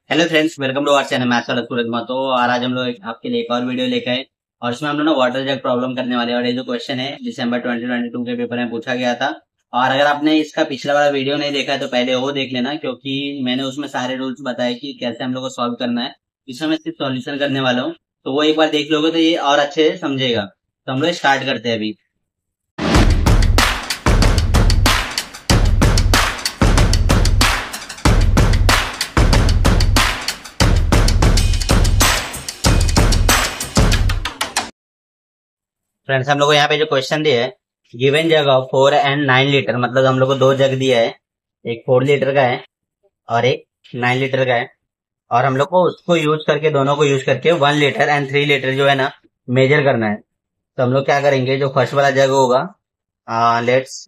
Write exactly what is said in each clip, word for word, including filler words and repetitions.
Hello friends, welcome to our channel maths वाला सूरज मा। तो और आज हम लोग एक- आपके लिए एक और वीडियो लेकर आए और इसमें हम लोग ना वाटर जग प्रॉब्लम करने वाले हैं। और ये जो क्वेश्चन है दिसंबर ट्वेंटी ट्वेंटी टू के पेपर में पूछा गया था। और अगर आपने इसका पिछला वाला वीडियो नहीं देखा है तो पहले वो देख लेना, क्योंकि मैंने उसमें सारे रूल्स बताए कि कैसे हम लोग को सॉल्व करना है। इसमें मैं सिर्फ सॉल्यूशन करने वाला हूँ, तो वो एक बार देख लोगे तो ये और अच्छे से समझेगा। तो हम लोग स्टार्ट करते हैं अभी। फ्रेंड्स, हम लोग को यहाँ पे जो क्वेश्चन दिया है, given jug of four and nine litre, मतलब हम लोग को दो जग दिया है। एक फोर लीटर का है और एक नाइन लीटर का है। और हम लोग को उसको यूज करके, दोनों को यूज करके one litre and three litre जो है ना, मेजर करना है। तो हम लोग क्या करेंगे, जो फर्स्ट वाला जग होगा, लेट्स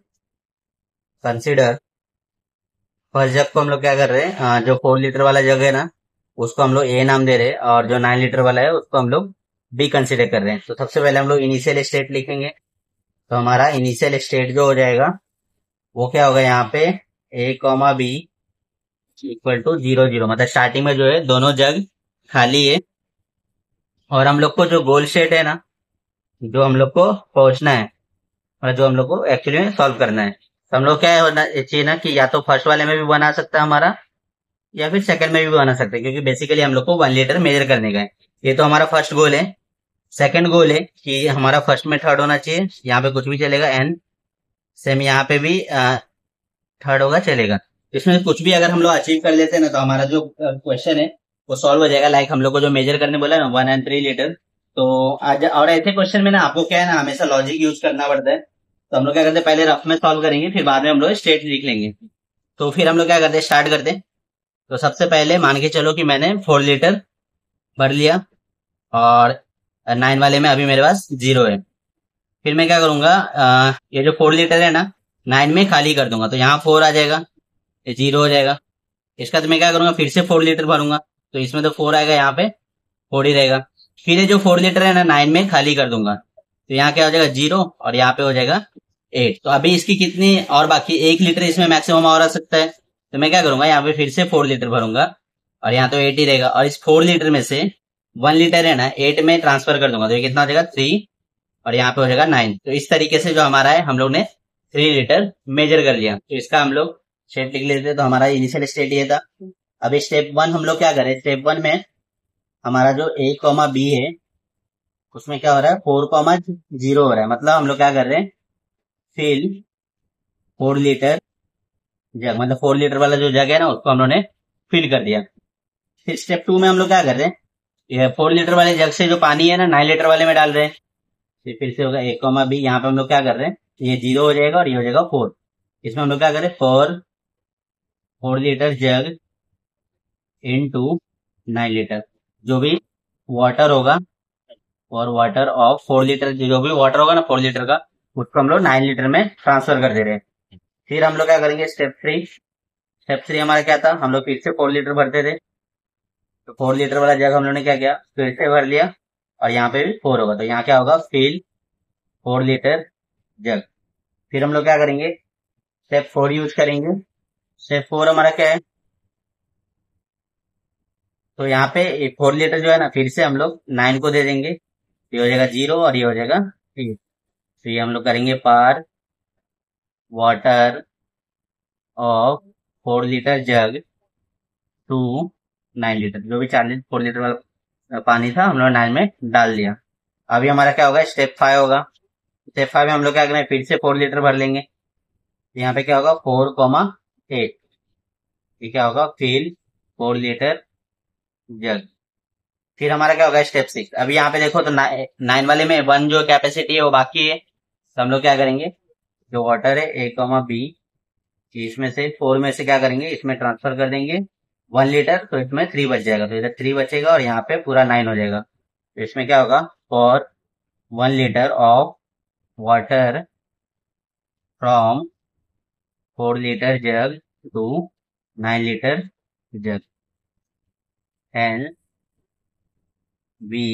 कंसिडर फर्स्ट जग को हम लोग क्या कर रहे हैं, अ, जो फोर लीटर वाला जग है ना, उसको हम लोग ए नाम दे रहे हैं, और जो नाइन लीटर वाला है उसको हम लोग बी कंसिडर कर रहे हैं। तो सबसे पहले हम लोग इनिशियल स्टेट लिखेंगे। तो हमारा इनिशियल स्टेट जो हो जाएगा वो क्या होगा, यहाँ पे A comma B equal to zero zero, मतलब स्टार्टिंग में जो है दोनों जग खाली है। और हम लोग को जो गोल स्टेट है ना, जो हम लोग को पहुंचना है, मतलब जो हम लोग को एक्चुअली में सॉल्व करना है, तो हम लोग क्या होना चाहिए ना, कि या तो फर्स्ट वाले में भी बना सकता है हमारा, या फिर सेकंड में भी बना सकते हैं, क्योंकि बेसिकली हम लोग को वन लीटर मेजर करने का है। ये तो हमारा फर्स्ट गोल है। सेकंड गोल है कि हमारा फर्स्ट में थर्ड होना चाहिए, यहाँ पे कुछ भी चलेगा। एंड सेम यहाँ पे भी थर्ड होगा, चलेगा। इसमें कुछ भी अगर हम लोग अचीव कर लेते हैं ना, तो हमारा जो क्वेश्चन है वो सॉल्व हो जाएगा। लाइक हम लोग को जो मेजर करने बोला ना, वन एंड थ्री लीटर। तो आज और ऐसे क्वेश्चन में ना आपको क्या है ना, हमेशा लॉजिक यूज करना पड़ता है। तो हम लोग क्या करते हैं, पहले रफ में सॉल्व करेंगे, फिर बाद में हम लोग स्टेट लिख लेंगे। तो फिर हम लोग क्या करते हैं, स्टार्ट करते हैं। तो सबसे पहले मान के चलो कि मैंने फोर लीटर भर लिया, और नाइन वाले में अभी मेरे पास जीरो है। फिर मैं क्या करूंगा, अ, ये जो फोर लीटर है ना, नाइन में खाली कर दूंगा, तो यहाँ फोर आ जाएगा, ये जीरो हो जाएगा। इसका तो मैं क्या करूंगा, फिर से फोर लीटर भरूंगा, तो इसमें तो फोर आएगा, यहाँ पे फोर ही रहेगा। फिर ये जो फोर लीटर है ना, नाइन में खाली कर दूंगा, तो यहाँ क्या हो जाएगा, जीरो, और यहाँ पे हो जाएगा एट। तो अभी इसकी कितनी और बाकी, एक लीटर इसमें मैक्सिमम और आ सकता है। तो मैं क्या करूंगा, यहाँ पे फिर से फोर लीटर भरूंगा, और यहाँ तो एट ही रहेगा। और इस फोर लीटर में से वन लीटर है ना, एट में ट्रांसफर कर दूंगा, तो ये कितना हो जाएगा, थ्री, और यहाँ पे हो जाएगा नाइन। तो इस तरीके से जो हमारा है, हम लोग ने थ्री लीटर मेजर कर लिया। तो इसका हम लोग स्टेप लिख लेते हैं। तो हमारा इनिशियल स्टेट ये था। अभी स्टेप वन हम लोग क्या करें, स्टेप वन में हमारा जो ए कॉमा बी है, उसमें क्या हो रहा है, फोर कॉमा जीरो हो रहा है। मतलब हम लोग क्या कर रहे हैं, फिल फोर लीटर जग, मतलब फोर लीटर वाला जो जग है ना, उसको हम लोग ने फिल कर दिया। फिर स्टेप टू में हम लोग क्या कर रहे हैं, ये फोर लीटर वाले जग से जो पानी है ना, नाइन लीटर वाले में डाल रहे हैं। फिर फिर से होगा ए कॉमा बी, यहाँ पे हम लोग क्या कर रहे हैं, ये जीरो हो जाएगा और ये हो जाएगा फोर। इसमें हम लोग क्या करें, four four litre jug into nine litre, जो भी वाटर होगा, और वाटर ऑफ फोर लीटर, जो भी वाटर होगा ना फोर लीटर का, उसको हम लोग नाइन लीटर में ट्रांसफर कर दे रहे हैं। फिर हम लोग क्या करेंगे, स्टेप थ्री। स्टेप थ्री हमारा क्या था, हम लोग फिर से फोर लीटर भरते थे। तो फोर लीटर वाला जग हम लोग ने क्या किया, फिर से भर लिया, और यहाँ पे भी फोर होगा, तो यहाँ क्या होगा, फिल फोर लीटर जग। फिर हम लोग क्या करेंगे, स्टेप फोर यूज करेंगे। स्टेप फोर हमारा क्या है, तो यहाँ पे फोर लीटर जो है ना, फिर से हम लोग नाइन को दे देंगे, ये हो जाएगा जीरो और ये हो जाएगा थ्री। तो ये हम लोग करेंगे, pour water of four litre jug to nine litre, जो भी चार लीटर फोर लीटर वाला पानी था हम लोग नाइन में डाल दिया। अभी हमारा क्या होगा, स्टेप फाइव होगा। स्टेप फाइव में हम लोग क्या करेंगे, फिर से फोर लीटर भर लेंगे। यहाँ पे क्या होगा, फोर कॉमा एट, ये क्या होगा, फिल फोर लीटर जग। फिर हमारा क्या होगा, स्टेप सिक्स। अभी यहाँ पे देखो तो नाइन वाले में वन जो कैपेसिटी है वो बाकी है, तो हम लोग क्या करेंगे, जो वाटर है ए कॉमा बी, इसमें से फोर में से क्या करेंगे, इसमें ट्रांसफर कर देंगे वन लीटर, तो इसमें थ्री बच जाएगा, तो इधर थ्री बचेगा और यहाँ पे पूरा नाइन हो जाएगा। तो इसमें क्या होगा, for one litre of water from four litre jug to nine litre jug, and we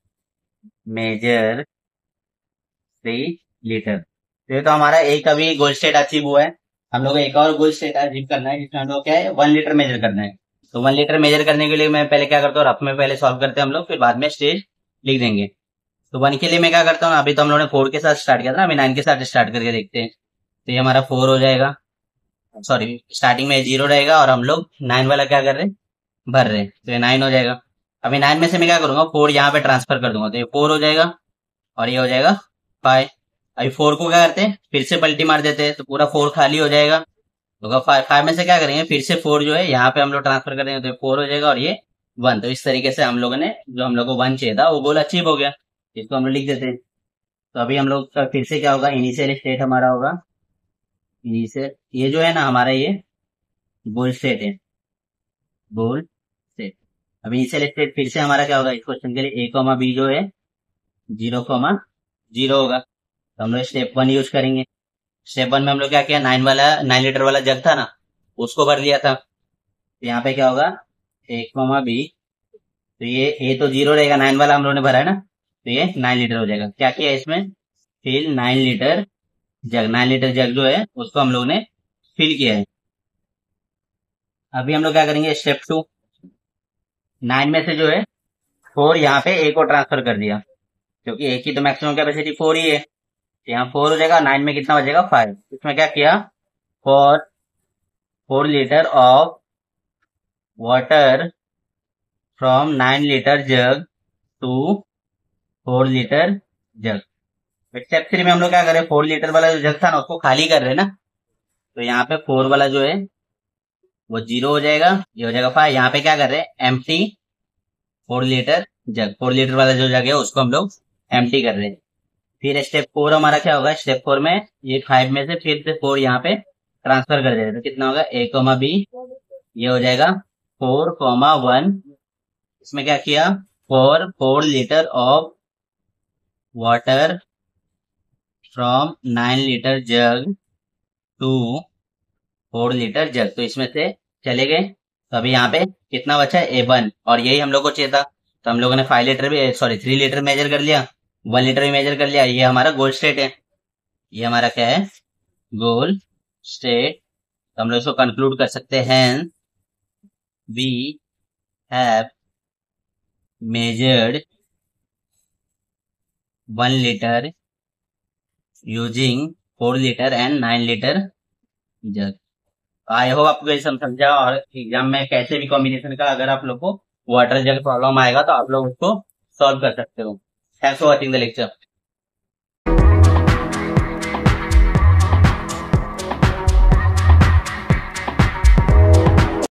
measure three litre. तो ये तो हमारा एक अभी गोल स्टेट अचीव हुआ है। हम लोग को एक और गोल स्टेट अचीव करना है, जिसमें हम लोग क्या है, वन लीटर मेजर करना है। तो वन लीटर मेजर करने के लिए मैं पहले क्या करता हूँ, रफ में पहले सॉल्व करते हैं हम लोग, फिर बाद में स्टेज लिख देंगे। तो वन के लिए मैं क्या करता हूँ, अभी तो हम लोगों ने फोर के साथ स्टार्ट किया था ना, अभी नाइन के साथ स्टार्ट करके देखते हैं। तो ये हमारा फोर हो जाएगा, सॉरी स्टार्टिंग में जीरो रहेगा और हम लोग नाइन वाला क्या कर रहे हैं, भर रहे हैं, तो ये नाइन हो जाएगा। अभी नाइन में से मैं क्या करूंगा, फोर यहाँ पे ट्रांसफर कर दूंगा, तो ये फोर हो जाएगा और ये हो जाएगा फाइव। अभी फोर को क्या करते हैं, फिर से पलटी मार देते हैं, तो पूरा फोर खाली हो जाएगा। तो फाइव फाइव में से क्या करेंगे, फिर से फोर जो है यहाँ पे हम लोग ट्रांसफर कर देंगे, तो फोर हो जाएगा और ये वन। तो इस तरीके से हम लोगों ने जो हम लोग को वन चाहिए था वो गोल अचीव हो गया। इसको हम लोग लिख देते हैं। तो अभी हम लोग का फिर से क्या होगा, इनिशियल स्टेट हमारा होगा, इनिशियल ये जो है ना हमारा ये गोल स्टेट है, गोल स्टेट। अभी इनिशियल स्टेट फिर से हमारा क्या होगा, इस क्वेश्चन के लिए ए कॉमा बी जो है जीरो कॉमा जीरो होगा। तो हम लोग स्टेप वन यूज करेंगे। स्टेप वन में हम लोग क्या किया, नाइन वाला नाइन लीटर वाला जग था ना, उसको भर लिया था। तो यहाँ पे क्या होगा, ए कॉमा बी, तो ये ए तो जीरो रहेगा, नाइन वाला हम लोगों ने भरा है ना, तो ये नाइन लीटर हो जाएगा। क्या किया इसमें, fill nine litre jug, nine litre jug जो है उसको हम लोग ने फिल किया है। अभी हम लोग क्या करेंगे, स्टेप टू, नाइन में से जो है फोर यहाँ पे ए को ट्रांसफर कर दिया, क्योंकि ए की तो मैक्सिमम कैपेसिटी फोर ही है। यहाँ फोर हो जाएगा, नाइन में कितना बचेगा फाइव। इसमें क्या किया, four four litre of water from nine litre jug to four litre jug. Step three में हम लोग क्या करें, फोर लीटर वाला जो जग था ना उसको खाली कर रहे हैं ना, तो यहाँ पे फोर वाला जो है वो जीरो हो जाएगा, ये हो जाएगा फाइव। यहाँ पे क्या कर रहे हैं, empty four litre jug, four litre वाला जो जग है उसको हम लोग एम्प्टी कर रहे हैं। फिर स्टेप फोर हमारा क्या होगा, स्टेप फोर में ये फाइव में से फिर से फोर यहाँ पे ट्रांसफर कर देते, तो कितना होगा, ए कॉमा बी, ये हो जाएगा फोर कॉमा वन। इसमें क्या किया, four four litre of water from nine litre jug to four litre jug, तो इसमें से चले गए। तो अभी यहाँ पे कितना बचा, ए वन, और यही हम लोग को चाहिए था। तो हम लोगों ने फाइव लीटर भी, सॉरी थ्री लीटर मेजर कर लिया, वन लीटर भी मेजर कर लिया। ये हमारा गोल स्टेट है, ये हमारा क्या है, गोल स्टेट। तो हम लोग इसको कंक्लूड कर सकते हैं, we have measured one litre using four litre and nine litre jug. I hope आपको ये सब समझा, और एग्जाम में कैसे भी कॉम्बिनेशन का अगर आप लोग को वाटर जग प्रॉब्लम आएगा तो आप लोग उसको सॉल्व कर सकते हो। Thanks for watching the lecture.